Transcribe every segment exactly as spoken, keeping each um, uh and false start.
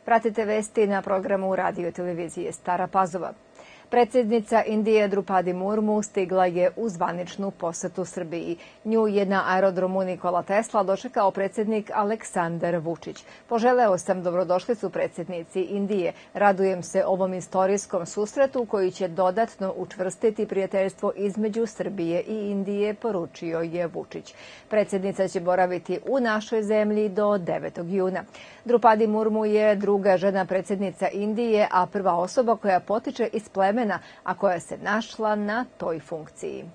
Pratite vesti na programu radio televizije Stara Pazova. Predsjednica Indije Drupadi Murmu stigla je u zvaničnu posetu Srbiji. Nju je na aerodromu Nikola Tesla dočekao predsjednik Aleksandar Vučić. Poželeo sam dobrodošlicu predsjednici Indije. Radujem se ovom istorijskom susretu koji će dodatno učvrstiti prijateljstvo između Srbije i Indije, poručio je Vučić. Predsjednica će boraviti u našoj zemlji do devetog juna. Drupadi Murmu je druga žena predsjednica Indije, a prva osoba koja potiče iz plemena, a koja se našla na toj funkciji.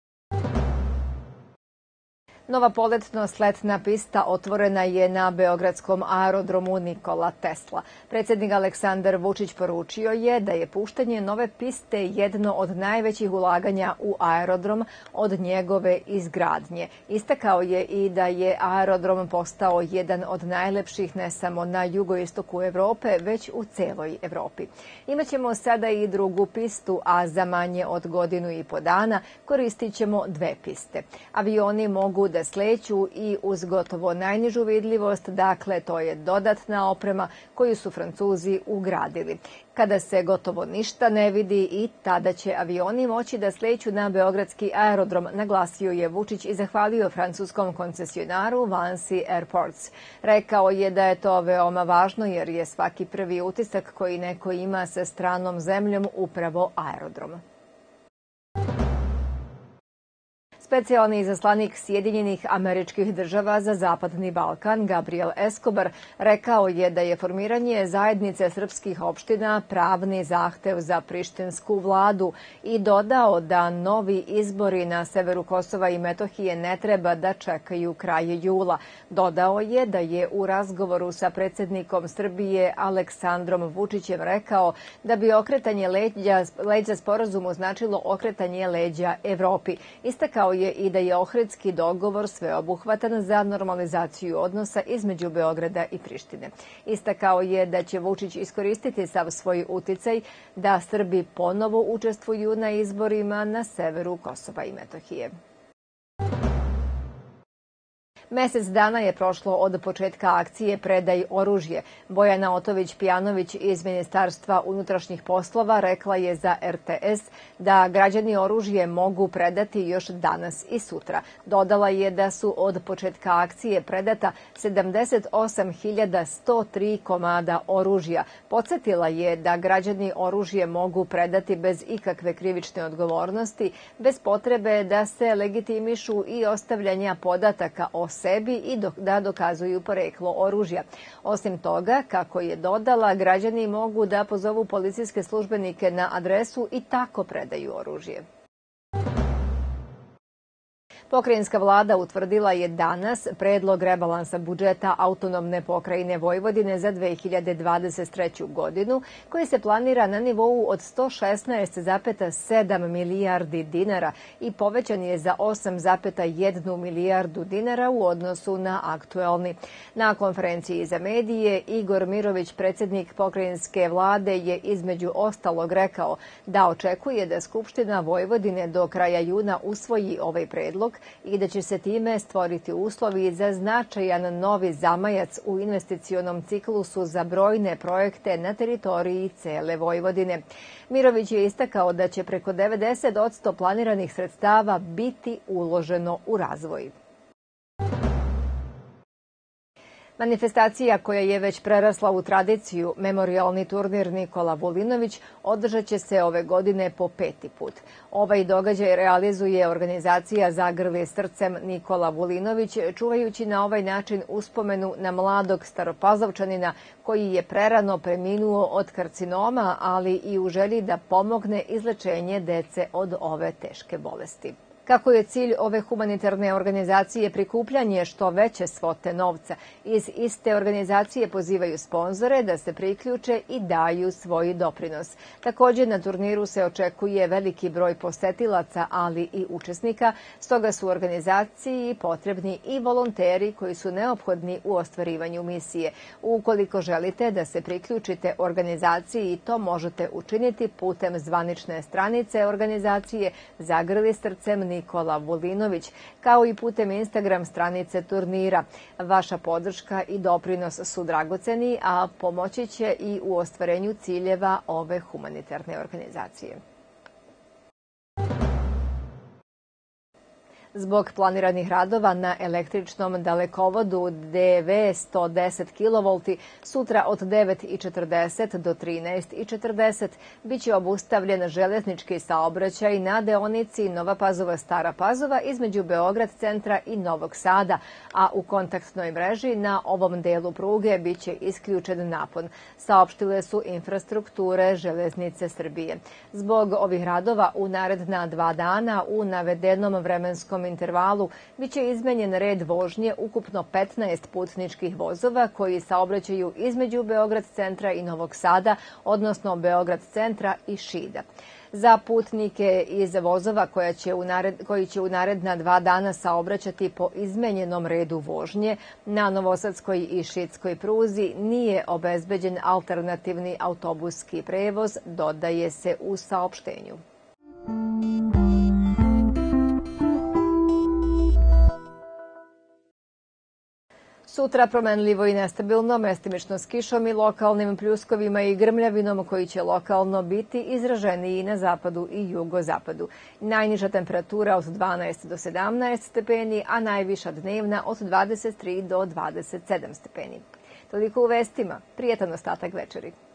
Nova poletno-sletna pista otvorena je na beogradskom aerodromu Nikola Tesla. Predsjednik Aleksandar Vučić poručio je da je puštanje nove piste jedno od najvećih ulaganja u aerodrom od njegove izgradnje. Istakao je i da je aerodrom postao jedan od najlepših ne samo na jugoistoku Evrope, već u celoj Evropi. Imaćemo sada i drugu pistu, a za manje od godinu i po dana koristit ćemo dve piste. Avioni mogu da sleću i uz gotovo najnižu vidljivost, dakle to je dodatna oprema koju su Francuzi ugradili. Kada se gotovo ništa ne vidi i tada će avioni moći da sleću na beogradski aerodrom, naglasio je Vučić i zahvalio francuskom koncesionaru Vinci Airports. Rekao je da je to veoma važno jer je svaki prvi utisak koji neko ima sa stranom zemljom upravo aerodrom. Specijalni izaslanik Sjedinjenih Američkih Država za Zapadni Balkan, Gabriel Escobar, rekao je da je formiranje zajednice srpskih opština pravni zahtev za prištinsku vladu i dodao da novi izbori na severu Kosova i Metohije ne treba da čekaju kraj jula. Dodao je da je u razgovoru sa predsjednikom Srbije Aleksandrom Vučićem rekao da bi okretanje leđa, leđa sporazumu značilo okretanje leđa Evropi. Istakao je i da je Ohridski dogovor sveobuhvatan za normalizaciju odnosa između Beograda i Prištine. Istakao je da će Vučić iskoristiti sav svoj uticaj da Srbi ponovo učestvuju na izborima na severu Kosova i Metohije. Mesec dana je prošlo od početka akcije Predaj oružje. Bojana Otović-Pijanović iz Ministarstva unutrašnjih poslova rekla je za R T S da građani oružje mogu predati još danas i sutra. Dodala je da su od početka akcije predata sedamdeset osam hiljada sto tri komada oružja. Podsjetila je da građani oružje mogu predati bez ikakve krivične odgovornosti, bez potrebe da se legitimišu i ostavljanja podataka o sebi i da dokazuju poreklo oružja. Osim toga, kako je dodala, građani mogu da pozovu policijske službenike na adresu i tako predaju oružje. Pokrajinska vlada utvrdila je danas predlog rebalansa budžeta autonomne pokrajine Vojvodine za dve hiljade dvadeset treću godinu, koji se planira na nivou od sto šesnaest zarez sedam milijardi dinara i povećan je za osam zarez jednu milijardu dinara u odnosu na aktuelni. Na konferenciji za medije Igor Mirović, predsjednik pokrajinske vlade, je između ostalog rekao da očekuje da Skupština Vojvodine do kraja juna usvoji ovaj predlog i da će se time stvoriti uslovi za značajan novi zamajac u investicionom ciklusu za brojne projekte na teritoriji cele Vojvodine. Mirović je istakao da će preko devedeset posto planiranih sredstava biti uloženo u razvoj. Manifestacija koja je već prerasla u tradiciju, memorijalni turnir Nikola Vulinović, održat će se ove godine po peti put. Ovaj događaj realizuje organizacija Zagrli srcem Nikola Vulinović, čuvajući na ovaj način uspomenu na mladog Staropazovčanina koji je prerano preminuo od karcinoma, ali i u želji da pomogne izlečenje dece od ove teške bolesti. Kako je cilj ove humanitarne organizacije prikupljanje što veće svote novca, iz iste organizacije pozivaju sponzore da se priključe i daju svoj doprinos. Također na turniru se očekuje veliki broj posetilaca, ali i učesnika, stoga su organizaciji potrebni i volonteri koji su neophodni u ostvarivanju misije. Ukoliko želite da se priključite organizaciji, to možete učiniti putem zvanične stranice organizacije Zagrli srcem Nikola Nikola Vulinović, kao i putem Instagram stranice turnira. Vaša podrška i doprinos su dragoceni, a pomoći će i u ostvarenju ciljeva ove humanitarne organizacije. Zbog planiranih radova na električnom dalekovodu D V sto deset kilovolti sutra od devet i četrdeset do trinaest i četrdeset biće obustavljen železnički saobraćaj na deonici Nova Pazova-Stara Pazova između Beograd centra i Novog Sada, a u kontaktnoj mreži na ovom delu pruge biće isključen napon, saopštile su Infrastrukture Železnice Srbije. Zbog ovih radova u naredna dva dana u navedenom vremenskom intervalu biće izmenjen red vožnje ukupno petnaest putničkih vozova koji saobraćaju između Beograd centra i Novog Sada, odnosno Beograd centra i Šida. Za putnike iz vozova koja će u nared, koji će u naredna dva dana saobraćati po izmenjenom redu vožnje na Novosadskoj i Šidskoj pruzi nije obezbeđen alternativni autobuski prevoz, dodaje se u saopštenju. Sutra promenljivo i nestabilno, mestimično s kišom i lokalnim pljuskovima i grmljavinom koji će lokalno biti izraženiji na zapadu i jugozapadu. Najniža temperatura od dvanaest do sedamnaest stepeni, a najviša dnevna od dvadeset tri do dvadeset sedam stepeni. Toliko u vestima. Prijetan ostatak večeri.